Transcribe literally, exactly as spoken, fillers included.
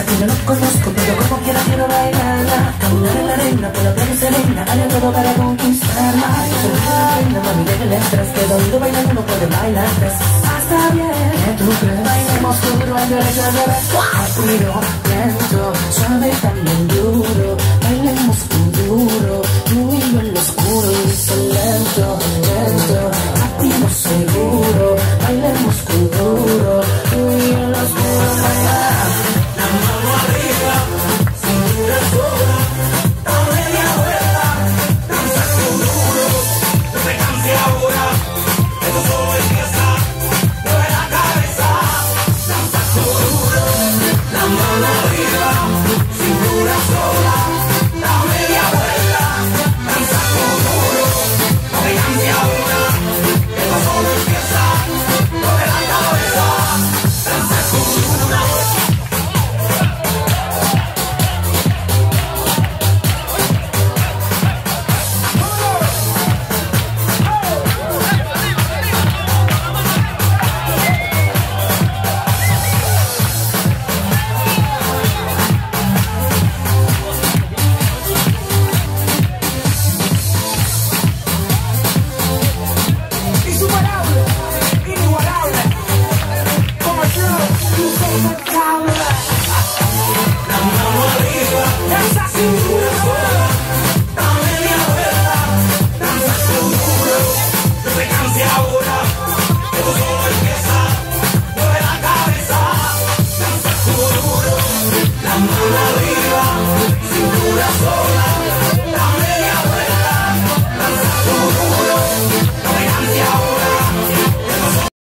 que yo no conozco, pero como quiera quiero bailarla. Caminar en la arena, por la playa serena, haré todo para conquistarla. Soy la reina, mami, déjale atrás, que donde bailando no puede bailar tres. Hasta bien, ¿qué tú crees? Bailemos duro, al derecho, al revés. Rápido, lento, suave, también duro.